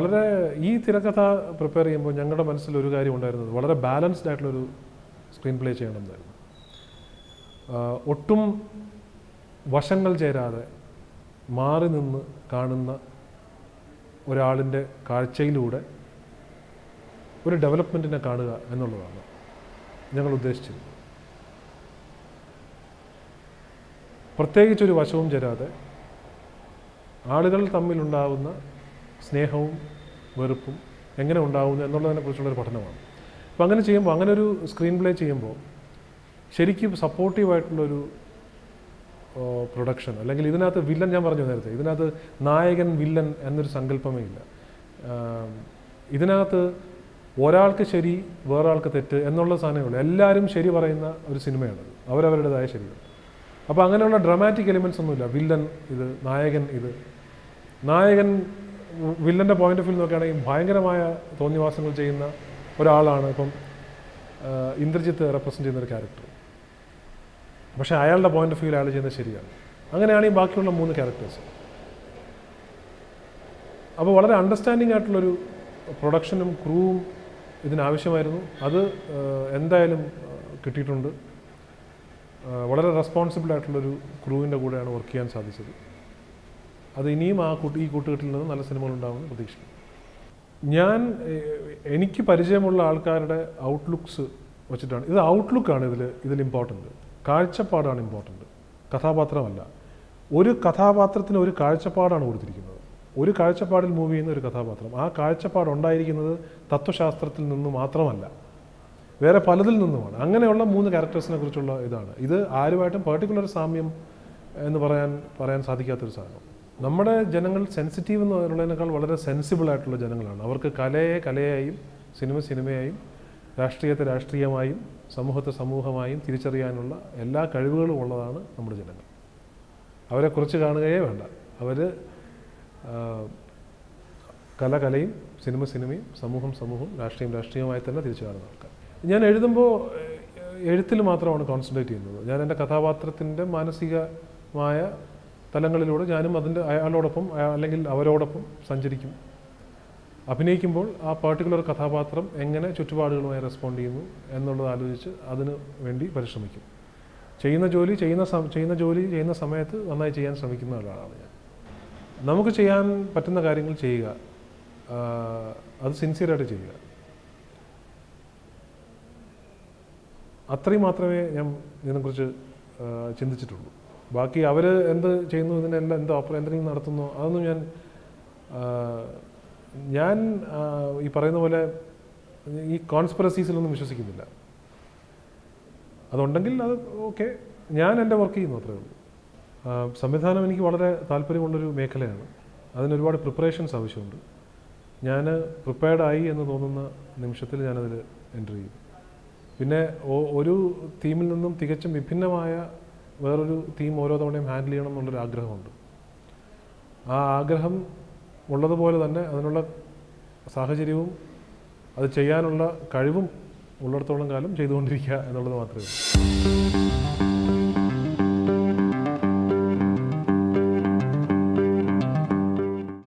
വളരെ ഈ തിരക്കഥ പ്രിപ്പയർ ചെയ്യുമ്പോൾ ഞങ്ങളുടെ മനസ്സിൽ ഒരു കാര്യം ഉണ്ടായിരുന്നത് വളരെ ബാലൻസ്ഡ് ആയിട്ടുള്ളൊരു സ്ക്രീൻ പ്ലേ ചെയ്യണമെന്നായിരുന്നു. ഒട്ടും വശങ്ങൾ ചേരാതെ മാറി നിന്ന് കാണുന്ന ഒരാളിൻ്റെ കാഴ്ചയിലൂടെ ഒരു ഡെവലപ്മെൻറ്റിനെ കാണുക എന്നുള്ളതാണ് ഞങ്ങൾ ഉദ്ദേശിച്ചത്. പ്രത്യേകിച്ചൊരു വശവും ചേരാതെ ആളുകൾ തമ്മിലുണ്ടാവുന്ന സ്നേഹവും വെറുപ്പും എങ്ങനെ ഉണ്ടാവുന്നു എന്നുള്ളതിനെക്കുറിച്ചുള്ളൊരു പഠനമാണ്. അപ്പോൾ അങ്ങനെ ചെയ്യുമ്പോൾ, അങ്ങനെ ഒരു സ്ക്രീൻ പ്ലേ ചെയ്യുമ്പോൾ ശരിക്കും സപ്പോർട്ടീവായിട്ടുള്ളൊരു പ്രൊഡക്ഷൻ, അല്ലെങ്കിൽ ഇതിനകത്ത് വില്ലൻ, ഞാൻ പറഞ്ഞു നേരത്തെ, ഇതിനകത്ത് നായകൻ വില്ലൻ എന്നൊരു സങ്കല്പമേ ഇല്ല. ഇതിനകത്ത് ഒരാൾക്ക് ശരി വേറൊരാൾക്ക് തെറ്റ് എന്നുള്ള സാധനമുള്ളൂ. എല്ലാവരും ശരി പറയുന്ന ഒരു സിനിമയാണ്, അവരവരുടേതായ ശരികൾ. അപ്പോൾ അങ്ങനെയുള്ള ഡ്രാമാറ്റിക് എലിമെൻറ്റ്സ് ഒന്നുമില്ല. വില്ലൻ ഇത്, നായകൻ ഇത്. നായകൻ വില്ലൻ്റെ പോയിന്റ് ഓഫ് വ്യൂ നോക്കുകയാണെങ്കിൽ ഭയങ്കരമായ തോന്നിവാസങ്ങൾ ചെയ്യുന്ന ഒരാളാണ് ഇപ്പം ഇന്ദ്രജിത്ത് റെപ്രസെൻ്റ് ചെയ്യുന്നൊരു ക്യാരക്ടർ. പക്ഷേ അയാളുടെ പോയിന്റ് ഓഫ് വ്യൂ അയാൾ ചെയ്യുന്നത് ശരിയാണ്. അങ്ങനെയാണ് ഈ ബാക്കിയുള്ള 3 ക്യാരക്ടേഴ്സ്. അപ്പോൾ വളരെ അണ്ടർസ്റ്റാൻഡിങ് ആയിട്ടുള്ളൊരു പ്രൊഡക്ഷനും ക്രൂവും ഇതിനാവശ്യമായിരുന്നു. അത് എന്തായാലും കിട്ടിയിട്ടുണ്ട്. വളരെ റെസ്പോൺസിബിൾ ആയിട്ടുള്ളൊരു ക്രൂവിൻ്റെ കൂടെയാണ് വർക്ക് ചെയ്യാൻ സാധിച്ചത്. അത് ഇനിയും ഈ കൂട്ടുകെട്ടിൽ നിന്ന് നല്ല സിനിമകളുണ്ടാകുമെന്ന് പ്രതീക്ഷിക്കുന്നു. എനിക്ക് പരിചയമുള്ള ആൾക്കാരുടെ ഔട്ട്ലുക്സ് വെച്ചിട്ടാണ്, ഇത് ഔട്ട്ലുക്കാണ് ഇതിൽ ഇമ്പോർട്ടൻറ്റ്. കാഴ്ചപ്പാടാണ് ഇമ്പോർട്ടൻറ്റ്, കഥാപാത്രമല്ല. ഒരു കഥാപാത്രത്തിന് ഒരു കാഴ്ചപ്പാടാണ് കൊടുത്തിരിക്കുന്നത്. ഒരു കാഴ്ചപ്പാടിൽ മൂവ് ചെയ്യുന്ന ഒരു കഥാപാത്രം. ആ കാഴ്ചപ്പാട് ഉണ്ടായിരിക്കുന്നത് തത്വശാസ്ത്രത്തിൽ നിന്ന് മാത്രമല്ല, വേറെ പലതിൽ നിന്നുമാണ്. അങ്ങനെയുള്ള 3 ക്യാരക്ടേഴ്സിനെ കുറിച്ചുള്ള ഇതാണ്. ഇത് ആരുമായിട്ടും പെർട്ടിക്കുലർ സാമ്യം എന്ന് പറയാൻ സാധിക്കാത്തൊരു സാധനം. നമ്മുടെ ജനങ്ങൾ സെൻസിറ്റീവ് എന്ന് പറയുന്നതിനേക്കാൾ വളരെ സെൻസിബിൾ ആയിട്ടുള്ള ജനങ്ങളാണ്. അവർക്ക് കലയെ കലയായും സിനിമയായും രാഷ്ട്രീയത്തെ രാഷ്ട്രീയമായും സമൂഹത്തെ സമൂഹമായും തിരിച്ചറിയാനുള്ള എല്ലാ കഴിവുകളും ഉള്ളതാണ് നമ്മുടെ ജനങ്ങൾ. അവരെ കുറിച്ച് കാണുകയേ വേണ്ട. അവർ കലയും സിനിമയും സമൂഹവും രാഷ്ട്രീയമായി തന്നെ തിരിച്ചു കാണുന്ന ആൾക്കാർ. ഞാൻ എഴുതുമ്പോൾ എഴുത്തിൽ മാത്രമാണ് കോൺസെൻട്രേറ്റ് ചെയ്യുന്നത്. ഞാൻ എൻ്റെ കഥാപാത്രത്തിൻ്റെ മാനസികമായ തലങ്ങളിലൂടെ ഞാനും അയാളോടൊപ്പം അല്ലെങ്കിൽ അവരോടൊപ്പം സഞ്ചരിക്കും. അഭിനയിക്കുമ്പോൾ ആ പർട്ടിക്കുലർ കഥാപാത്രം എങ്ങനെ ചുറ്റുപാടുകളുമായി റെസ്പോണ്ട് ചെയ്യുന്നു എന്നുള്ളത് ആലോചിച്ച് അതിന് വേണ്ടി പരിശ്രമിക്കും. ചെയ്യുന്ന ജോലി സമയത്ത് നന്നായി ചെയ്യാൻ ശ്രമിക്കുന്ന ഒരാളാണ് ഞാൻ. നമുക്ക് ചെയ്യാൻ പറ്റുന്ന കാര്യങ്ങൾ ചെയ്യുക, അത് സിൻസിയറായിട്ട് ചെയ്യുക. അത്രയും മാത്രമേ ഞാൻ ഇതിനെക്കുറിച്ച് ചിന്തിച്ചിട്ടുള്ളൂ. ബാക്കി അവർ എന്ത് ചെയ്യുന്നു, ഇതിനെല്ലാം എന്തെങ്കിലും നടത്തുന്നു, അതൊന്നും ഞാൻ ഈ പറയുന്ന പോലെ ഈ കോൺസ്പിറസീസിലൊന്നും വിശ്വസിക്കുന്നില്ല. അതുണ്ടെങ്കിൽ അത് ഓക്കെ, ഞാൻ എൻ്റെ വർക്ക് ചെയ്യുന്നു, അത്രേ ഉള്ളൂ. സംവിധാനം എനിക്ക് വളരെ താല്പര്യമുള്ളൊരു മേഖലയാണ്. അതിനൊരുപാട് പ്രിപ്പറേഷൻസ് ആവശ്യമുണ്ട്. ഞാൻ പ്രിപ്പയർഡായി എന്ന് തോന്നുന്ന നിമിഷത്തിൽ ഞാനതിൽ എൻ്റർ ചെയ്യും. പിന്നെ ഒരു തീമിൽ നിന്നും തികച്ചും വിഭിന്നമായ വേറൊരു തീം ഓരോ തവണയും ഹാൻഡിൽ ചെയ്യണം എന്നുള്ളൊരു ആഗ്രഹമുണ്ട്. ആ ആഗ്രഹം ഉള്ളതുപോലെ തന്നെ അതിനുള്ള സാഹചര്യവും അത് ചെയ്യാനുള്ള കഴിവും ഉള്ളിടത്തോളം കാലം ചെയ്തുകൊണ്ടിരിക്കുക എന്നുള്ളത് മാത്രമേ ഉള്ളൂ.